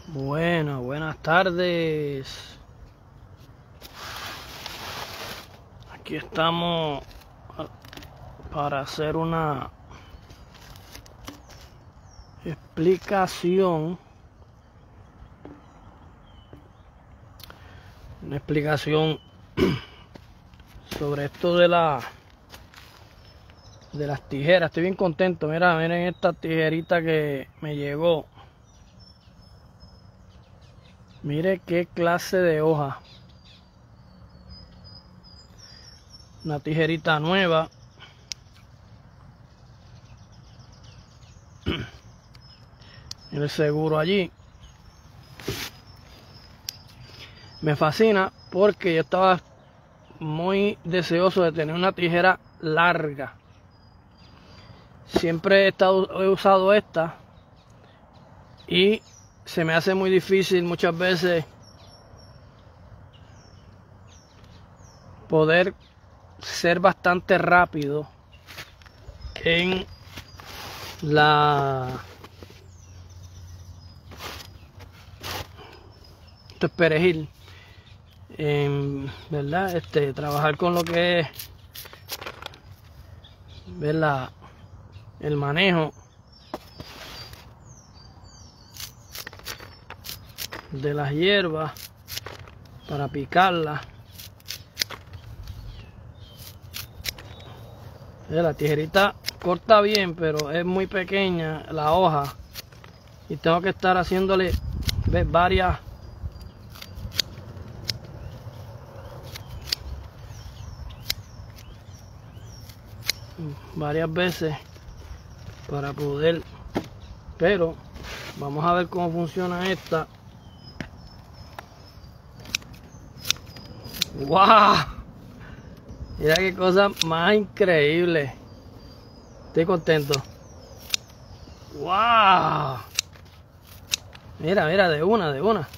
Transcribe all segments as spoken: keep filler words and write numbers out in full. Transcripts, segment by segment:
Bueno, buenas tardes. Aquí estamos para hacer una explicación. Una explicación sobre esto de la de las tijeras. Estoy bien contento. Mira, miren esta tijerita que me llegó. Mire qué clase de hoja. Una tijerita nueva. El seguro allí. Me fascina porque yo estaba muy deseoso de tener una tijera larga. Siempre he, estado, he usado esta y se me hace muy difícil muchas veces poder ser bastante rápido en la esto es perejil, en verdad, este trabajar con lo que es ver la, el manejo de las hierbas para picarlas. La tijerita corta bien, pero es muy pequeña la hoja y tengo que estar haciéndole ¿ves? varias varias veces para poder, pero vamos a ver cómo funciona esta. ¡Wow! Mira qué cosa más increíble. Estoy contento. ¡Wow! Mira, mira, de una, de una.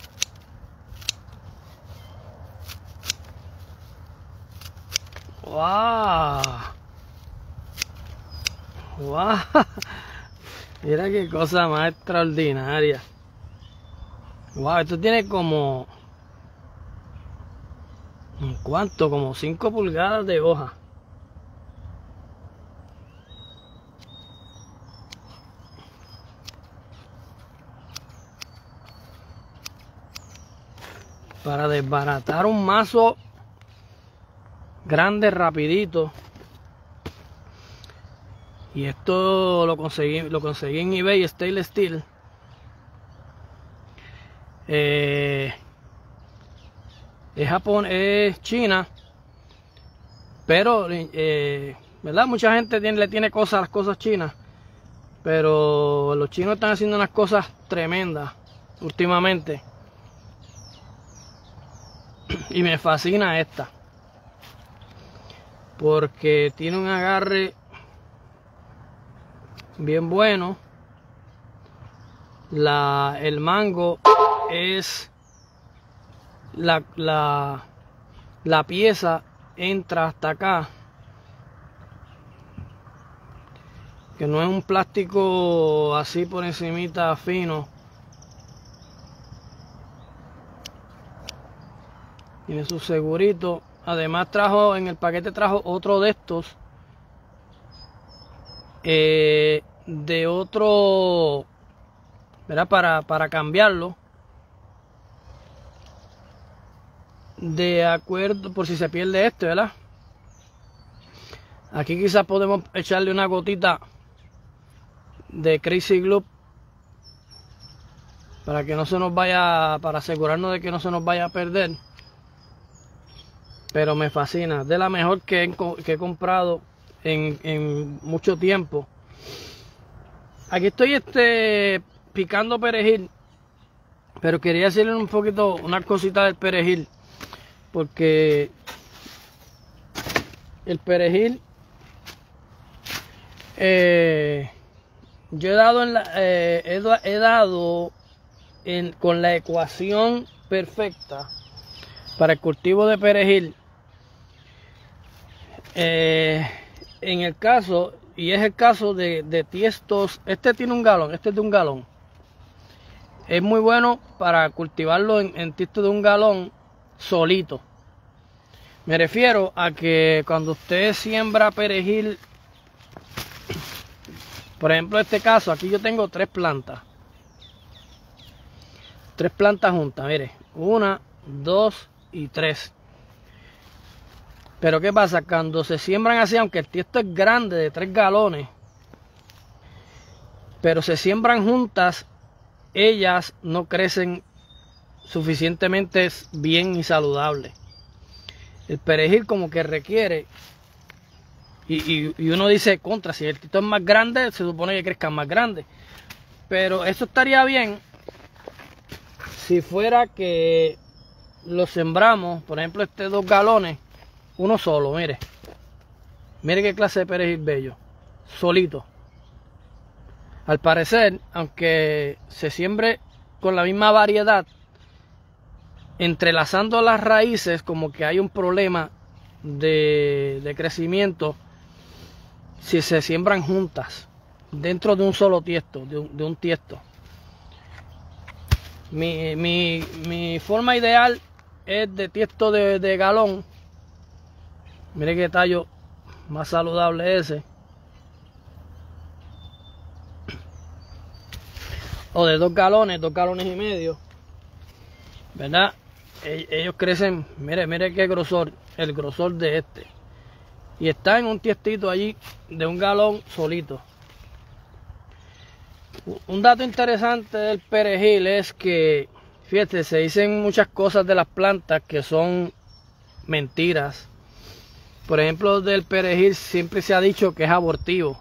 ¡Wow! ¡Wow! Mira qué cosa más extraordinaria. ¡Wow! Esto tiene como... ¿Cuánto? Como cinco pulgadas de hoja. Para desbaratar un mazo grande rapidito. Y esto lo conseguí, lo conseguí en eBay, Stainless Steel. Eh, es Japón, es China. Pero, eh, ¿verdad? Mucha gente tiene, le tiene cosas a las cosas chinas. Pero los chinos están haciendo unas cosas tremendas últimamente. Y me fascina esta. Porque tiene un agarre bien bueno. La, el mango es la, la, la pieza entra hasta acá, que no es un plástico así por encimita fino. Tiene su segurito. Además trajo en el paquete trajo otro de estos eh, de otro, ¿verdad? Para, para cambiarlo de acuerdo por si se pierde este, ¿verdad? Aquí quizás podemos echarle una gotita de Crazy Glue para que no se nos vaya, para asegurarnos de que no se nos vaya a perder. Pero me fascina, de la mejor que he, que he comprado en, en mucho tiempo. Aquí estoy este picando perejil, pero quería decirle un poquito, una cosita del perejil, porque el perejil eh, yo he dado en la, eh, he, he dado en, con la ecuación perfecta para el cultivo de perejil. Eh, en el caso, y es el caso de, de tiestos, este tiene un galón, este es de un galón. es muy bueno para cultivarlo en, en tiesto de un galón solito. Me refiero a que cuando usted siembra perejil, por ejemplo, en este caso, aquí yo tengo tres plantas. Tres plantas juntas, mire. Una, dos y tres. Pero ¿qué pasa? Cuando se siembran así, aunque el tiesto es grande, de tres galones, pero se siembran juntas, ellas no crecen suficientemente bien y saludable. El perejil como que requiere, y, y, y uno dice contra, si el tiesto es más grande, se supone que crezcan más grandes. Pero eso estaría bien si fuera que lo sembramos, por ejemplo, este dos galones, uno solo, mire. Mire qué clase de perejil bello, solito. Al parecer, aunque se siembre con la misma variedad, entrelazando las raíces, como que hay un problema de, de crecimiento si se siembran juntas dentro de un solo tiesto, de un, de un tiesto. Mi, mi, mi forma ideal es de tiesto de, de galón. Mire qué tallo más saludable ese. O de dos galones, dos galones y medio, ¿verdad? Ellos crecen, mire, mire qué grosor, el grosor de este. Y está en un tiestito allí de un galón solito. Un dato interesante del perejil es que, fíjate, se dicen muchas cosas de las plantas que son mentiras. Por ejemplo, del perejil siempre se ha dicho que es abortivo.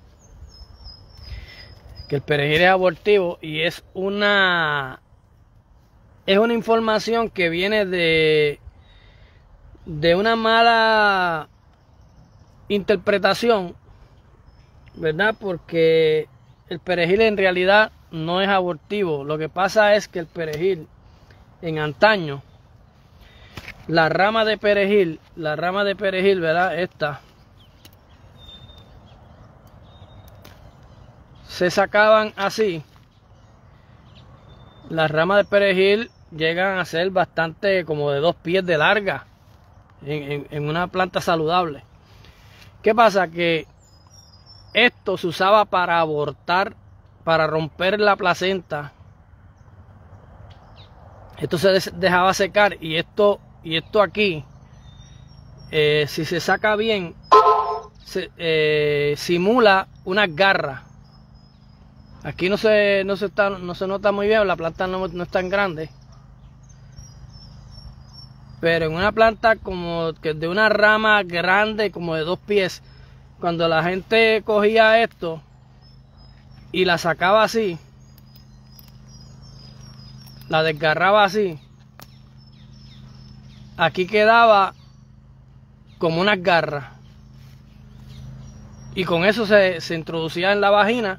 Que el perejil es abortivo y es una es una información que viene de de una mala interpretación, ¿verdad? Porque el perejil en realidad no es abortivo. Lo que pasa es que el perejil en antaño, la rama de perejil, la rama de perejil, ¿verdad? Esta se sacaban así. Las ramas de perejil llegan a ser bastante como de dos pies de larga en, en, en una planta saludable. ¿Qué pasa? Que esto se usaba para abortar, para romper la placenta. Esto se dejaba secar y esto, y esto aquí, eh, si se saca bien, se, eh, simula unas garras. Aquí no se, no se, está, no se nota muy bien, la planta no, no es tan grande. Pero en una planta como que de una rama grande, como de dos pies, cuando la gente cogía esto y la sacaba así, la desgarraba así, aquí quedaba como unas garras. Y con eso se, se introducía en la vagina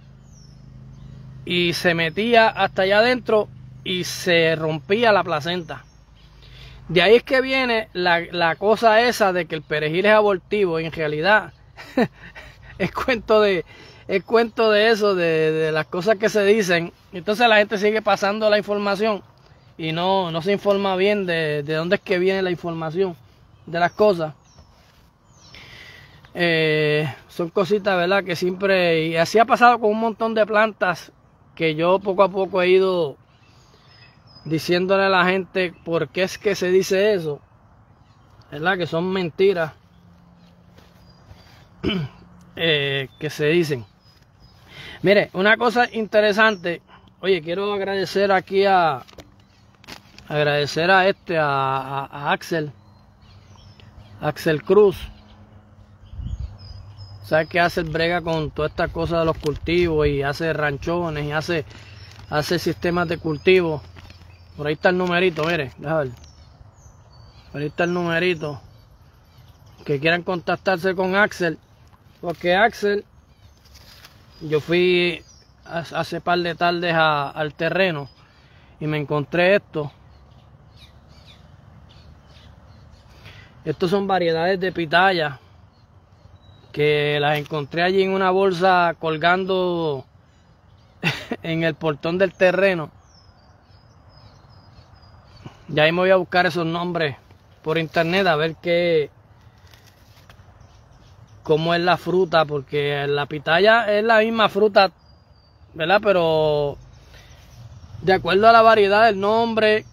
y se metía hasta allá adentro y se rompía la placenta. De ahí es que viene la, la cosa esa de que el perejil es abortivo, y en realidad es cuento de es cuento de eso, de, de las cosas que se dicen. Entonces la gente sigue pasando la información y no, no se informa bien de, de dónde es que viene la información de las cosas. Eh, son cositas, ¿verdad? Que siempre, y así ha pasado con un montón de plantas que yo poco a poco he ido diciéndole a la gente por qué es que se dice eso, ¿verdad? Que son mentiras eh, que se dicen. Mire, una cosa interesante, oye, quiero agradecer aquí a agradecer a este, a, a, a Axel, Axel Cruz. ¿Sabes qué hace? El brega con toda esta cosa de los cultivos y hace ranchones y hace, hace sistemas de cultivo. Por ahí está el numerito, mire, déjame ver. Por ahí está el numerito. Que quieran contactarse con Axel. Porque Axel, yo fui hace par de tardes a, al terreno y me encontré esto. Estos son variedades de pitaya que las encontré allí en una bolsa colgando en el portón del terreno. Ya ahí me voy a buscar esos nombres por internet a ver qué, cómo es la fruta, porque la pitaya es la misma fruta, ¿verdad? Pero de acuerdo a la variedad del nombre,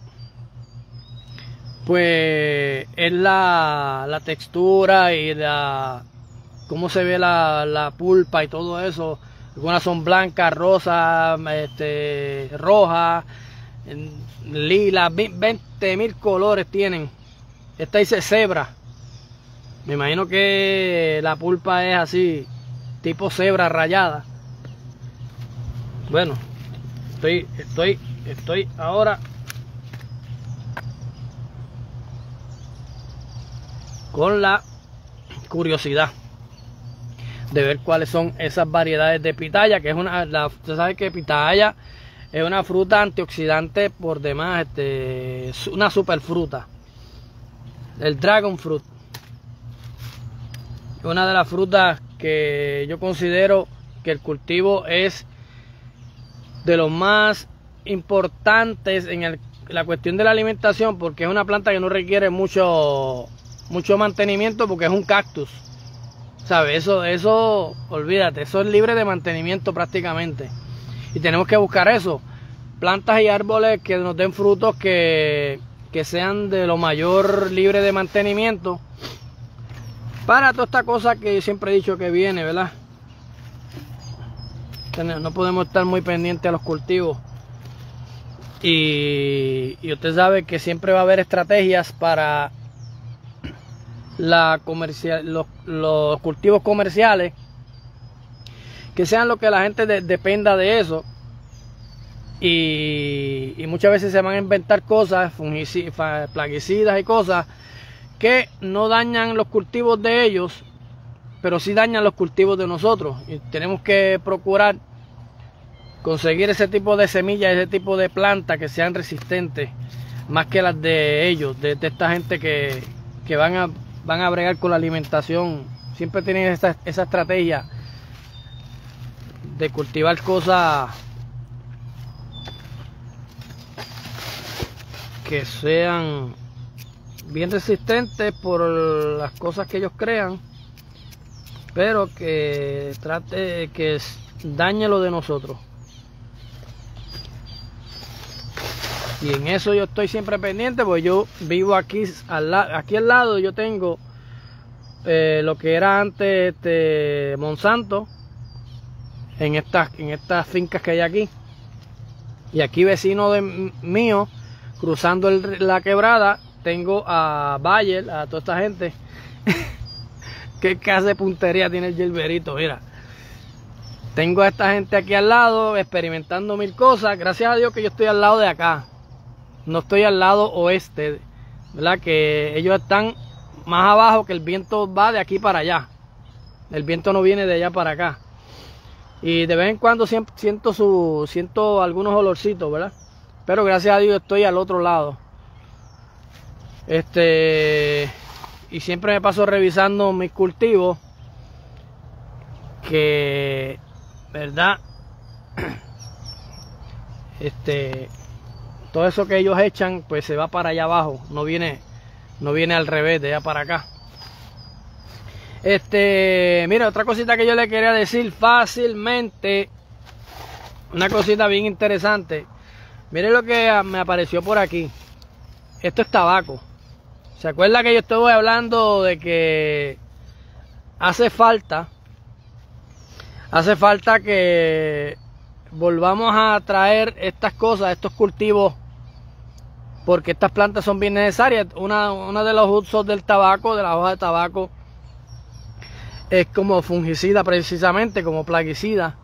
pues es la, la textura y la cómo se ve la, la pulpa y todo eso. Algunas son blancas, rosas, este, rojas, lila, veinte mil colores tienen. Esta dice cebra. Me imagino que la pulpa es así, tipo cebra rayada. Bueno, estoy, estoy, estoy ahora con la curiosidad de ver cuáles son esas variedades de pitaya, que es una, la, usted sabe que pitaya es una fruta antioxidante por demás, este, una super fruta, el dragon fruit, una de las frutas que yo considero que el cultivo es de los más importantes en el, la cuestión de la alimentación, porque es una planta que no requiere mucho mucho mantenimiento, porque es un cactus, ¿sabes? Eso, eso, olvídate, eso es libre de mantenimiento prácticamente. Y tenemos que buscar eso, plantas y árboles que nos den frutos que, que sean de lo mayor libre de mantenimiento, para toda esta cosa que siempre he dicho que viene, ¿verdad? No podemos estar muy pendientes a los cultivos. Y, y usted sabe que siempre va a haber estrategias para la comercial, los, los cultivos comerciales, que sean lo que la gente de, dependa de eso. Y, y muchas veces se van a inventar cosas, fungicidas, plaguicidas y cosas que no dañan los cultivos de ellos, pero sí dañan los cultivos de nosotros. Y tenemos que procurar conseguir ese tipo de semillas, ese tipo de plantas que sean resistentes, más que las de ellos, de, de esta gente que, que van a van a bregar con la alimentación. Siempre tienen esa, esa estrategia de cultivar cosas que sean bien resistentes por las cosas que ellos crean, pero que trate que dañe lo de nosotros. Y en eso yo estoy siempre pendiente, porque yo vivo aquí al, la, aquí al lado. Yo tengo eh, lo que era antes este, Monsanto, en estas, en estas fincas que hay aquí. Y aquí vecino de mío, cruzando el, la quebrada, tengo a Bayer, a toda esta gente. Qué casa de puntería tiene el Gilberito, mira. Tengo a esta gente aquí al lado, experimentando mil cosas. Gracias a Dios que yo estoy al lado de acá. No estoy al lado oeste, ¿verdad? Que ellos están más abajo, que el viento va de aquí para allá. El viento no viene de allá para acá. Y de vez en cuando siento, su, siento algunos olorcitos, ¿verdad? Pero gracias a Dios estoy al otro lado. Este, y siempre me paso revisando mis cultivos, que, ¿verdad? Este... Todo eso que ellos echan, pues se va para allá abajo. No viene, no viene al revés, de allá para acá. Este, mira, otra cosita que yo le quería decir fácilmente. Una cosita bien interesante. Mire lo que me apareció por aquí. Esto es tabaco. ¿Se acuerda que yo estuve hablando de que hace falta, hace falta que volvamos a traer estas cosas, estos cultivos, porque estas plantas son bien necesarias? Una, una de los usos del tabaco, de la hoja de tabaco, es como fungicida precisamente, como plaguicida.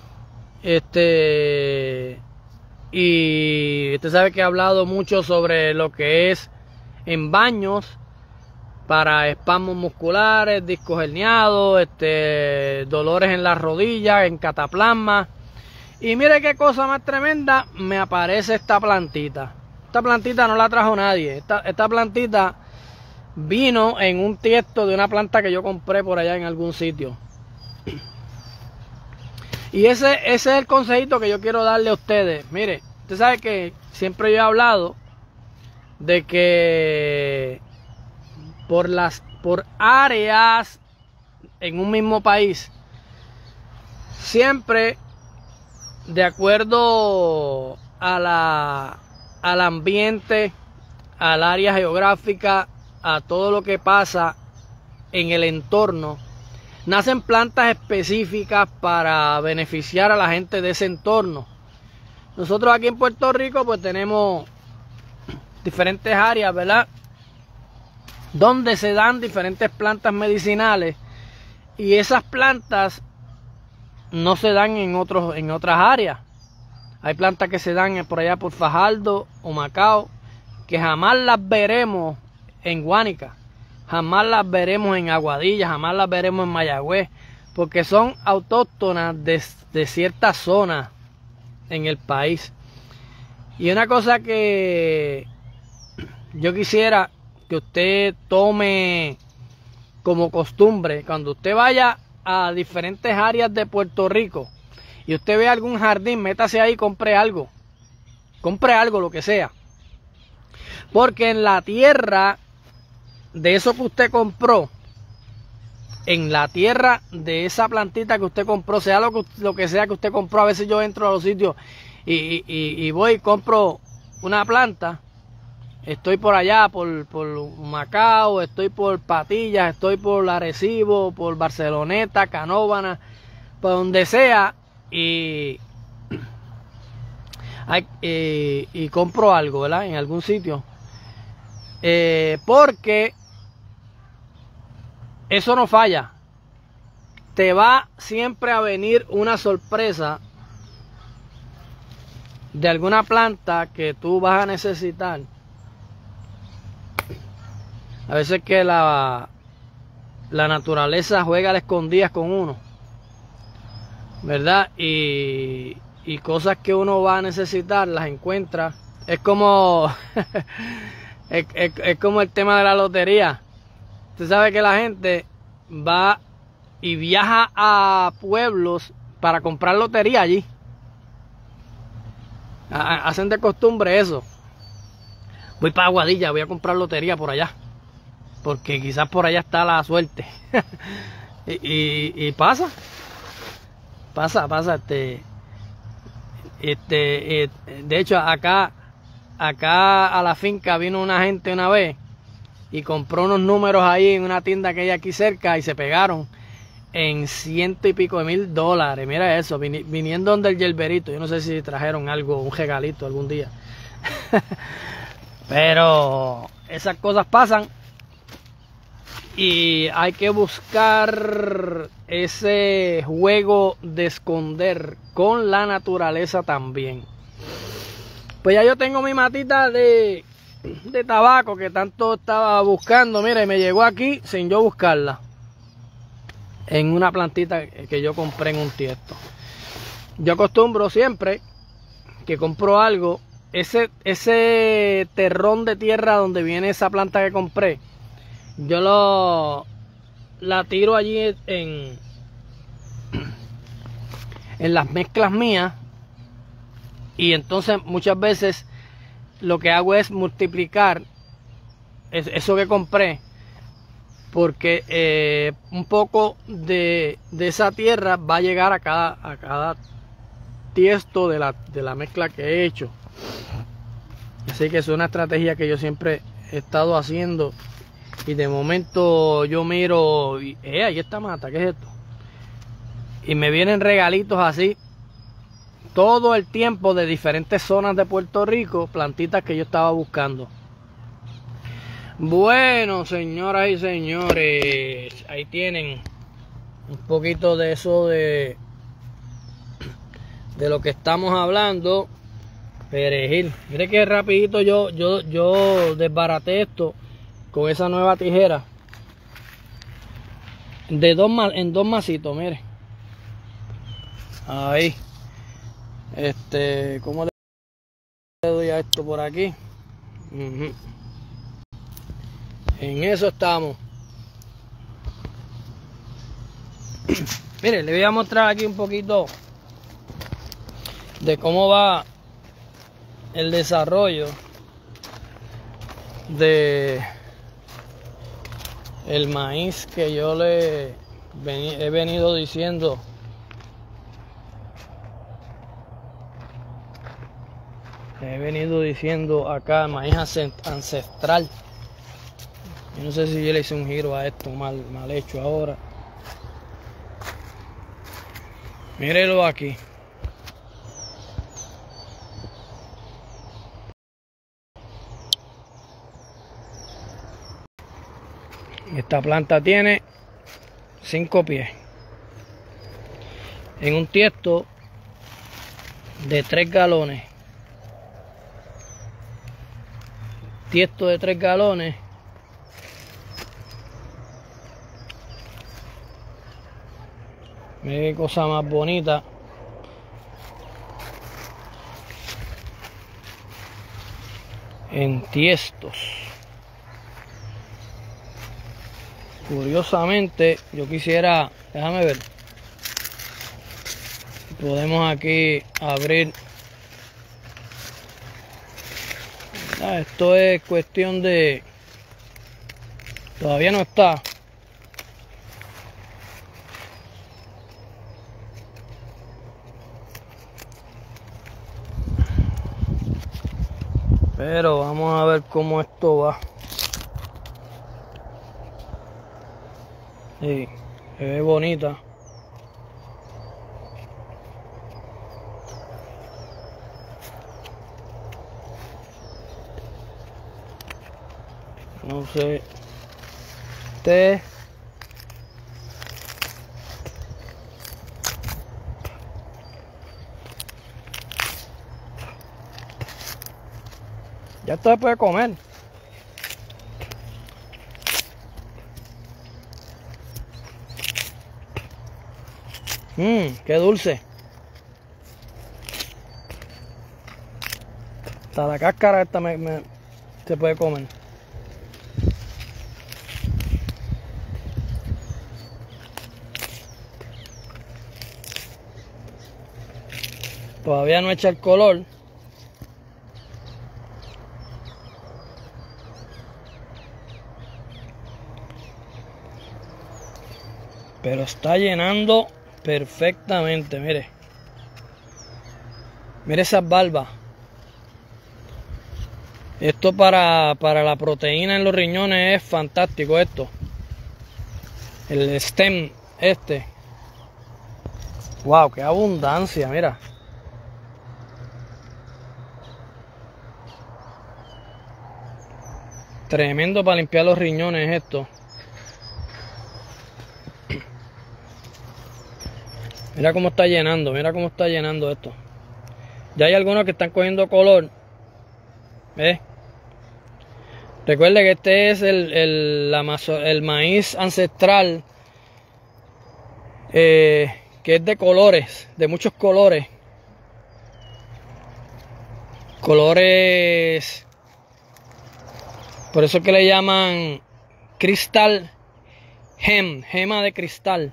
Este, y usted sabe que he hablado mucho sobre lo que es en baños para espasmos musculares, discos herniados, este, dolores en las rodillas, en cataplasma. Y mire qué cosa más tremenda, me aparece esta plantita. Esta plantita no la trajo nadie. Esta, esta plantita vino en un tiesto de una planta que yo compré por allá en algún sitio. Y ese, ese es el consejito que yo quiero darle a ustedes. Mire, usted sabe que siempre yo he hablado de que por las por áreas en un mismo país, siempre de acuerdo a la, al ambiente, al área geográfica, a todo lo que pasa en el entorno, nacen plantas específicas para beneficiar a la gente de ese entorno. Nosotros aquí en Puerto Rico pues tenemos diferentes áreas, ¿verdad?, donde se dan diferentes plantas medicinales, y esas plantas no se dan en otros en otras áreas. Hay plantas que se dan por allá por Fajardo o Macao, que jamás las veremos en Guánica, jamás las veremos en Aguadilla, jamás las veremos en Mayagüez, porque son autóctonas de, de ciertas zonas en el país. Y una cosa que yo quisiera que usted tome como costumbre, cuando usted vaya a diferentes áreas de Puerto Rico y usted ve algún jardín, métase ahí y compre algo. Compre algo, lo que sea. Porque en la tierra de eso que usted compró, en la tierra de esa plantita que usted compró, sea lo que, lo que sea que usted compró, a veces yo entro a los sitios y, y, y, y voy y compro una planta. Estoy por allá, por, por Macao, estoy por Patillas, estoy por Arecibo, por Barceloneta, Canóvana, por donde sea, y, y, y compro algo, ¿verdad?, en algún sitio. Eh, porque eso no falla. Te va siempre a venir una sorpresa de alguna planta que tú vas a necesitar. A veces que la, la naturaleza juega a las escondidas con uno, ¿verdad? Y, y cosas que uno va a necesitar las encuentra. Es como es, es, es como el tema de la lotería. Usted sabe que la gente va y viaja a pueblos para comprar lotería allí. Hacen de costumbre eso. Voy para Aguadilla, voy a comprar lotería por allá, porque quizás por allá está la suerte. y, y, y pasa, pasa, pasa, este, este, eh, de hecho acá, acá a la finca vino una gente una vez y compró unos números ahí en una tienda que hay aquí cerca y se pegaron en ciento y pico de mil dólares. Mira eso, vin, viniendo donde el yerberito. Yo no sé si trajeron algo, un regalito algún día. Pero esas cosas pasan. Y hay que buscar ese juego de esconder con la naturaleza también. Pues ya yo tengo mi matita de, de tabaco que tanto estaba buscando. Mira, y me llegó aquí sin yo buscarla. En una plantita que yo compré en un tiesto. Yo acostumbro siempre que compro algo, ese, ese terrón de tierra donde viene esa planta que compré, yo lo la tiro allí en en las mezclas mías, y entonces muchas veces lo que hago es multiplicar eso que compré, porque eh, un poco de, de esa tierra va a llegar a cada, a cada tiesto de la, de la mezcla que he hecho. Así que es una estrategia que yo siempre he estado haciendo. Y de momento yo miro, y, eh, ahí está mata, ¿qué es esto? Y me vienen regalitos así, todo el tiempo, de diferentes zonas de Puerto Rico, plantitas que yo estaba buscando. Bueno, señoras y señores, ahí tienen un poquito de eso de, de lo que estamos hablando. Perejil. Mire que rapidito yo, yo, yo desbaraté esto con esa nueva tijera de dos en dos masitos, mire. Ahí. Este, ¿cómo le doy a esto por aquí? Uh-huh. En eso estamos. Mire, le voy a mostrar aquí un poquito de cómo va el desarrollo de el maíz que yo le he venido diciendo he venido diciendo acá, maíz ancestral. Yo no sé si yo le hice un giro a esto mal, mal hecho ahora. Mírelo aquí. Esta planta tiene cinco pies en un tiesto de tres galones. Tiesto de tres galones. Mira qué cosa más bonita. En tiestos. Curiosamente, yo quisiera, déjame ver, podemos aquí abrir. Ah, esto es cuestión de, todavía no está. Pero vamos a ver cómo esto va. Sí, se ve bonita. No sé. Este. Ya esto se puede comer. Mmm, qué dulce. Hasta la cáscara esta me, me, se puede comer. Todavía no echa el color. Pero está llenando perfectamente, mire. Mire esas barbas. Esto para, para la proteína en los riñones es fantástico esto. El stem este. Wow, qué abundancia, mira. Tremendo para limpiar los riñones esto. Mira cómo está llenando, mira cómo está llenando esto. Ya hay algunos que están cogiendo color. ¿Ves? Recuerde que este es el, el, la mazo, el maíz ancestral. Eh, que es de colores, de muchos colores. Colores. Por eso que le llaman cristal gem, gema de cristal.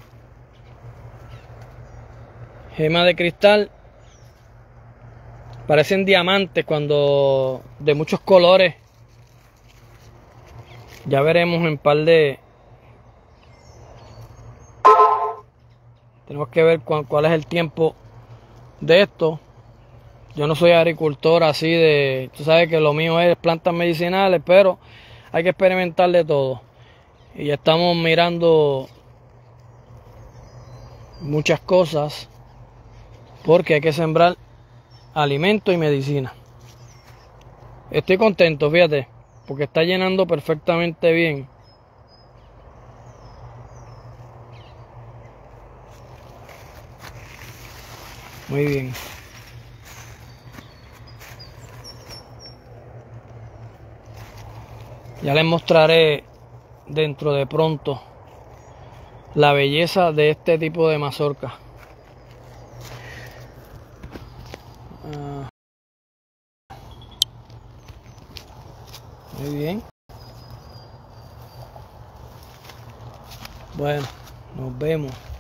Gema de cristal. Parecen diamantes cuando de muchos colores. Ya veremos en par de. Tenemos que ver cuál, cuál es el tiempo de esto. Yo no soy agricultor así de. Tú sabes que lo mío es plantas medicinales, pero hay que experimentar de todo. Y ya estamos mirando muchas cosas. Porque hay que sembrar alimento y medicina. Estoy contento, fíjate, porque está llenando perfectamente bien. Muy bien. Ya les mostraré dentro de pronto la belleza de este tipo de mazorca. Muy bien. Bueno, nos vemos.